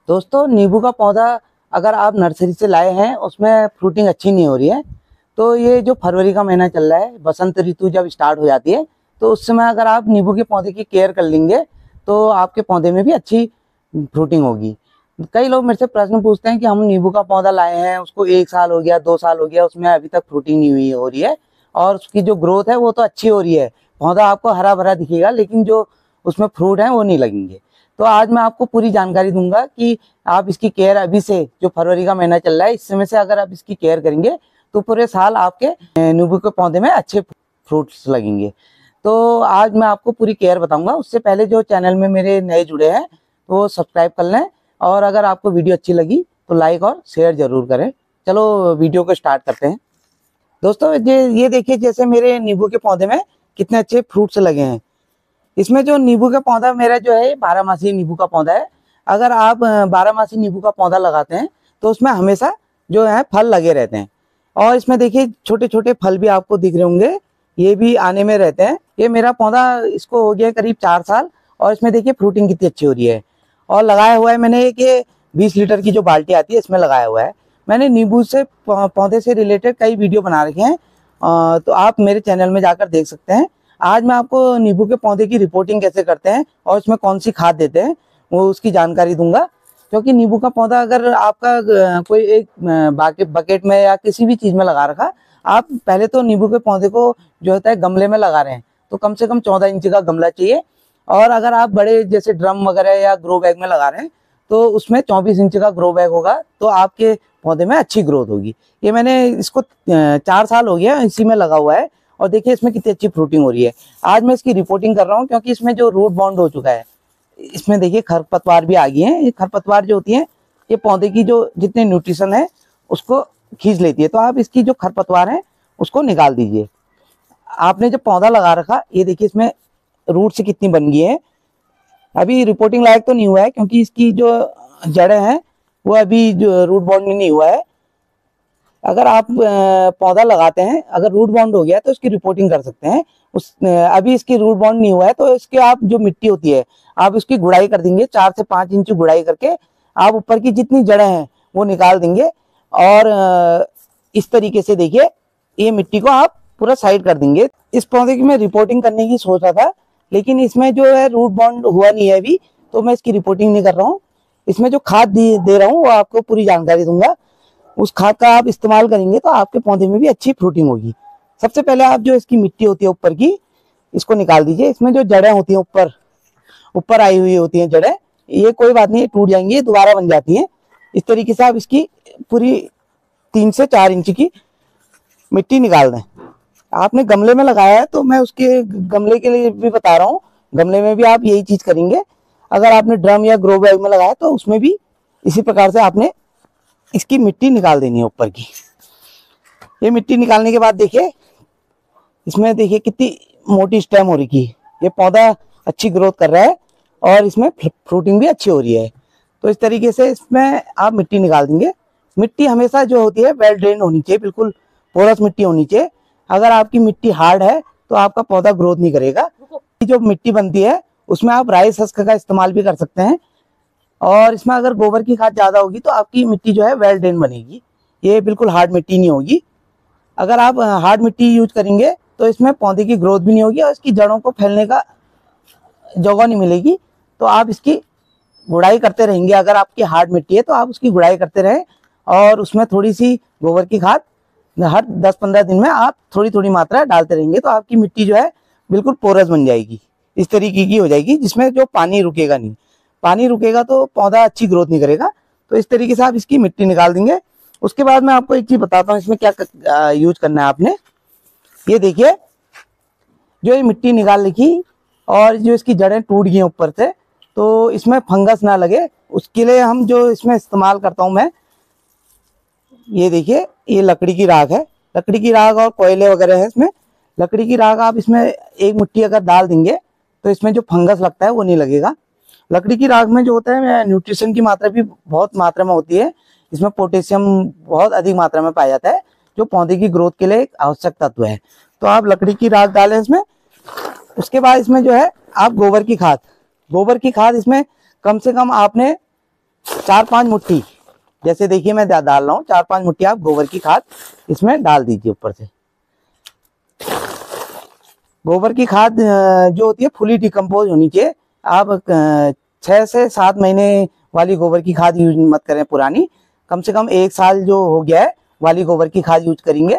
दोस्तों, नींबू का पौधा अगर आप नर्सरी से लाए हैं, उसमें फ्रूटिंग अच्छी नहीं हो रही है, तो ये जो फरवरी का महीना चल रहा है, बसंत ऋतु जब स्टार्ट हो जाती है, तो उस समय अगर आप नींबू के पौधे की केयर कर लेंगे तो आपके पौधे में भी अच्छी फ्रूटिंग होगी। कई लोग मेरे से प्रश्न पूछते हैं कि हम नींबू का पौधा लाए हैं, उसको 1 साल हो गया, 2 साल हो गया, उसमें अभी तक फ्रूटिंग नहीं हुई हो रही है और उसकी जो ग्रोथ है वो तो अच्छी हो रही है, पौधा आपको हरा भरा दिखेगा, लेकिन जो उसमें फ्रूट है वो नहीं लगेंगे। तो आज मैं आपको पूरी जानकारी दूंगा कि आप इसकी केयर अभी से, जो फरवरी का महीना चल रहा है, इस समय से अगर आप इसकी केयर करेंगे तो पूरे साल आपके नींबू के पौधे में अच्छे फ्रूट्स लगेंगे। तो आज मैं आपको पूरी केयर बताऊंगा। उससे पहले जो चैनल में मेरे नए जुड़े हैं तो वो सब्सक्राइब कर लें, और अगर आपको वीडियो अच्छी लगी तो लाइक और शेयर जरूर करें। चलो वीडियो को स्टार्ट करते हैं। दोस्तों, ये देखिए, जैसे मेरे नींबू के पौधे में कितने अच्छे फ्रूट्स लगे हैं। इसमें जो नींबू का पौधा मेरा जो है 12 मासी नींबू का पौधा है। अगर आप 12 मासी नींबू का पौधा लगाते हैं तो उसमें हमेशा जो है फल लगे रहते हैं, और इसमें देखिए छोटे छोटे फल भी आपको दिख रहे होंगे, ये भी आने में रहते हैं। ये मेरा पौधा, इसको हो गया करीब 4 साल, और इसमें देखिए फ्रूटिंग कितनी अच्छी हो रही है। और लगाया हुआ है मैंने एक ये 20 लीटर की जो बाल्टी आती है, इसमें लगाया हुआ है। मैंने नींबू से पौधे से रिलेटेड कई वीडियो बना रखे हैं, तो आप मेरे चैनल में जाकर देख सकते हैं। आज मैं आपको नींबू के पौधे की रिपोर्टिंग कैसे करते हैं और उसमें कौन सी खाद देते हैं वो उसकी जानकारी दूंगा। क्योंकि नींबू का पौधा अगर आपका कोई एक बकेट में या किसी भी चीज में लगा रखा, आप पहले तो नींबू के पौधे को जो होता है गमले में लगा रहे हैं तो कम से कम 14 इंच का गमला चाहिए। और अगर आप बड़े जैसे ड्रम वगैरह या ग्रो बैग में लगा रहे हैं तो उसमें 24 इंच का ग्रो बैग होगा, तो आपके पौधे में अच्छी ग्रोथ होगी। ये मैंने इसको 4 साल हो गया इसी में लगा हुआ है, और देखिए इसमें कितनी अच्छी फ्रूटिंग हो रही है। आज मैं इसकी रिपोर्टिंग कर रहा हूँ क्योंकि इसमें जो रूट बाउंड हो चुका है, इसमें देखिए खरपतवार भी आ गई है। ये खरपतवार जो होती है, ये पौधे की जो जितने न्यूट्रिशन है उसको खींच लेती है, तो आप इसकी जो खरपतवार है उसको निकाल दीजिए। आपने जब पौधा लगा रखा, ये देखिए इसमें रूट से कितनी बन गई है। अभी रिपोर्टिंग लायक तो नहीं हुआ है क्योंकि इसकी जो जड़ें हैं वो अभी जो रूट बाउंड नहीं हुआ है। अगर आप पौधा लगाते हैं, अगर रूट बाउंड हो गया तो इसकी रिपोर्टिंग कर सकते हैं। अभी इसकी रूट बाउंड नहीं हुआ है तो इसके आप जो मिट्टी होती है आप इसकी गुड़ाई कर देंगे, 4 से 5 इंच गुड़ाई करके आप ऊपर की जितनी जड़ें हैं वो निकाल देंगे। और इस तरीके से देखिए ये मिट्टी को आप पूरा साइड कर देंगे। इस पौधे की मैं रिपोर्टिंग करने की सोच रहा था, लेकिन इसमें जो है रूट बाउंड हुआ नहीं है अभी, तो मैं इसकी रिपोर्टिंग नहीं कर रहा हूँ। इसमें जो खाद दे रहा हूँ वो आपको पूरी जानकारी दूंगा। उस खाद का आप इस्तेमाल करेंगे तो आपके पौधे में भी अच्छी फ्रूटिंग होगी। सबसे पहले आप जो इसकी मिट्टी होती है ऊपर की, इसको निकाल दीजिए। इसमें जो जड़ें होती हैं ऊपर ऊपर आई हुई होती हैं जड़ें, ये कोई बात नहीं, टूट जाएंगी, दोबारा बन जाती हैं। इस तरीके से आप इसकी पूरी 3 से 4 इंच की मिट्टी निकाल दें। आपने गमले में लगाया है तो मैं उसके गमले के लिए भी बता रहा हूँ, गमले में भी आप यही चीज करेंगे। अगर आपने ड्रम या ग्रो बैग में लगाया तो उसमें भी इसी प्रकार से आपने इसकी मिट्टी निकाल देनी है ऊपर की। ये मिट्टी निकालने के बाद देखिए इसमें देखिए कितनी मोटी स्टेम हो रही है। ये पौधा अच्छी ग्रोथ कर रहा है और इसमें फ्रूटिंग भी अच्छी हो रही है। तो इस तरीके से इसमें आप मिट्टी निकाल देंगे। मिट्टी हमेशा जो होती है वेल ड्रेन होनी चाहिए, बिल्कुल पोरस मिट्टी होनी चाहिए। अगर आपकी मिट्टी हार्ड है तो आपका पौधा ग्रोथ नहीं करेगा। जो मिट्टी बनती है उसमें आप राइस हस्क का इस्तेमाल भी कर सकते हैं, और इसमें अगर गोबर की खाद ज्यादा होगी तो आपकी मिट्टी जो है वेल ड्रेन बनेगी, ये बिल्कुल हार्ड मिट्टी नहीं होगी। अगर आप हार्ड मिट्टी यूज करेंगे तो इसमें पौधे की ग्रोथ भी नहीं होगी और इसकी जड़ों को फैलने का जगह नहीं मिलेगी। तो आप इसकी गुड़ाई करते रहेंगे। अगर आपकी हार्ड मिट्टी है तो आप उसकी गुड़ाई करते रहें, और उसमें थोड़ी सी गोबर की खाद हर 10-15 दिन में आप थोड़ी थोड़ी मात्रा डालते रहेंगे, तो आपकी मिट्टी जो है बिल्कुल पोरस बन जाएगी, इस तरीके की हो जाएगी जिसमें जो पानी रुकेगा नहीं। पानी रुकेगा तो पौधा अच्छी ग्रोथ नहीं करेगा। तो इस तरीके से आप इसकी मिट्टी निकाल देंगे। उसके बाद मैं आपको एक चीज बताता हूँ इसमें क्या यूज करना है आपने। ये देखिए जो ये मिट्टी निकाल रखी और जो इसकी जड़ें टूट गई ऊपर से, तो इसमें फंगस ना लगे उसके लिए हम जो इसमें इस्तेमाल करता हूँ मैं, ये देखिए ये लकड़ी की राख है। लकड़ी की राख और कोयले वगैरह है इसमें। लकड़ी की राख आप इसमें एक मुट्ठी अगर डाल देंगे तो इसमें जो फंगस लगता है वो नहीं लगेगा। लकड़ी की राख में जो होता है न्यूट्रिशन की मात्रा भी बहुत मात्रा में होती है। इसमें पोटेशियम बहुत अधिक मात्रा में पाया जाता है जो पौधे की ग्रोथ के लिए एक आवश्यक तत्व है। तो आप लकड़ी की राख डालें इसमें। उसके बाद इसमें जो है आप गोबर की खाद इसमें कम से कम आपने 4-5 मुट्ठी, जैसे देखिए मैं डाल रहा हूँ, 4-5 मुट्ठी आप गोबर की खाद इसमें डाल दीजिए ऊपर से। गोबर की खाद जो होती है फुली डिकम्पोज होनी चाहिए। आप 6 से 7 महीने वाली गोबर की खाद यूज मत करें पुरानी, कम से कम 1 साल जो हो गया है वाली गोबर की खाद यूज करेंगे।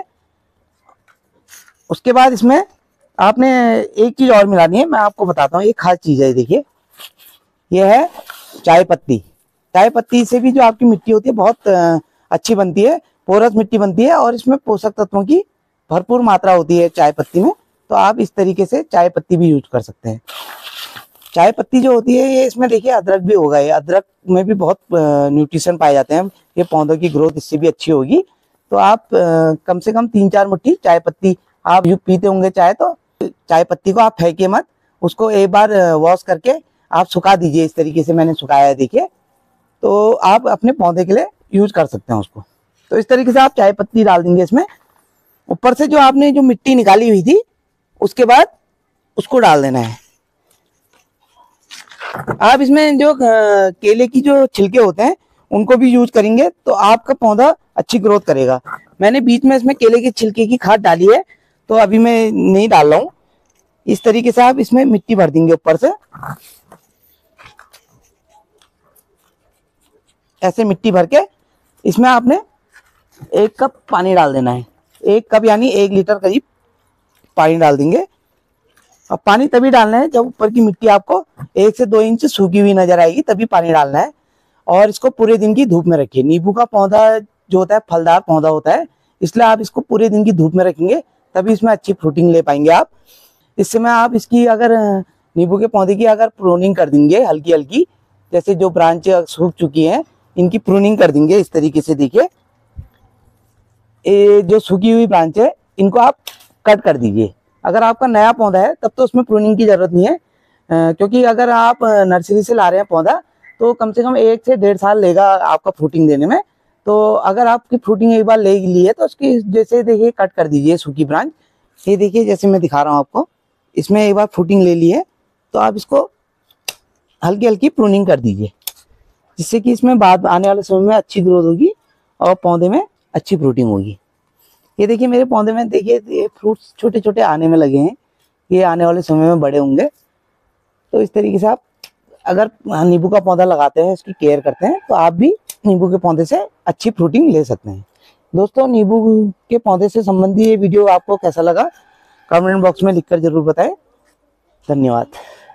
उसके बाद इसमें आपने एक चीज और मिलानी है, मैं आपको बताता हूँ, एक खास चीज है। देखिए ये है चाय पत्ती। चाय पत्ती से भी जो आपकी मिट्टी होती है बहुत अच्छी बनती है, पोरस मिट्टी बनती है, और इसमें पोषक तत्वों की भरपूर मात्रा होती है चाय पत्ती में। तो आप इस तरीके से चाय पत्ती भी यूज कर सकते हैं। चाय पत्ती जो होती है ये, इसमें देखिए अदरक भी होगा, ये अदरक में भी बहुत न्यूट्रिशन पाए जाते हैं, ये पौधों की ग्रोथ इससे भी अच्छी होगी। तो आप कम से कम 3-4 मुट्ठी चाय पत्ती, आप यू पीते होंगे चाय, तो चाय पत्ती को आप फेंके मत, उसको एक बार वॉश करके आप सुखा दीजिए। इस तरीके से मैंने सुखाया है देखिए, तो आप अपने पौधे के लिए यूज कर सकते हैं उसको। तो इस तरीके से आप चाय पत्ती डाल देंगे इसमें। ऊपर से जो आपने जो मिट्टी निकाली हुई थी उसके बाद उसको डाल देना है। आप इसमें जो केले की जो छिलके होते हैं उनको भी यूज करेंगे तो आपका पौधा अच्छी ग्रोथ करेगा। मैंने बीच में इसमें केले के छिलके की खाद डाली है, तो अभी मैं नहीं डाल रहा हूँ। इस तरीके से आप इसमें मिट्टी भर देंगे ऊपर से, ऐसे मिट्टी भर के इसमें आपने 1 कप पानी डाल देना है। 1 कप यानी 1 लीटर करीब पानी डाल देंगे। अब पानी तभी डालना है जब ऊपर की मिट्टी आपको 1 से 2 इंच सूखी हुई नजर आएगी, तभी पानी डालना है। और इसको पूरे दिन की धूप में रखिए। नींबू का पौधा जो होता है फलदार पौधा होता है, इसलिए आप इसको पूरे दिन की धूप में रखेंगे तभी इसमें अच्छी फ्रूटिंग ले पाएंगे आप। इस समय आप इसकी अगर नींबू के पौधे की अगर प्रूनिंग कर देंगे हल्की हल्की, जैसे जो ब्रांच सूख चुकी हैं इनकी प्रूनिंग कर देंगे इस तरीके से। देखिए ये जो सूखी हुई ब्रांच है इनको आप कट कर दीजिए। अगर आपका नया पौधा है तब तो उसमें प्रूनिंग की जरूरत नहीं है, क्योंकि अगर आप नर्सरी से ला रहे हैं पौधा तो कम से कम 1 से 1.5 साल लेगा आपका फ्रूटिंग देने में। तो अगर आपकी फ्रूटिंग एक बार ले ली है तो उसकी जैसे देखिए कट कर दीजिए सूखी ब्रांच। ये देखिए जैसे मैं दिखा रहा हूँ आपको, इसमें एक बार फ्रूटिंग ले ली है तो आप इसको हल्की हल्की प्रूनिंग कर दीजिए, जिससे कि इसमें बाद आने वाले समय में अच्छी ग्रोथ होगी और पौधे में अच्छी फ्रूटिंग होगी। ये देखिए मेरे पौधे में देखिए ये फ्रूट्स छोटे छोटे आने में लगे हैं, ये आने वाले समय में बड़े होंगे। तो इस तरीके से आप अगर नींबू का पौधा लगाते हैं, इसकी केयर करते हैं, तो आप भी नींबू के पौधे से अच्छी फ्रूटिंग ले सकते हैं। दोस्तों नींबू के पौधे से संबंधी ये वीडियो आपको कैसा लगा कमेंट बॉक्स में लिखकर जरूर बताएं। धन्यवाद।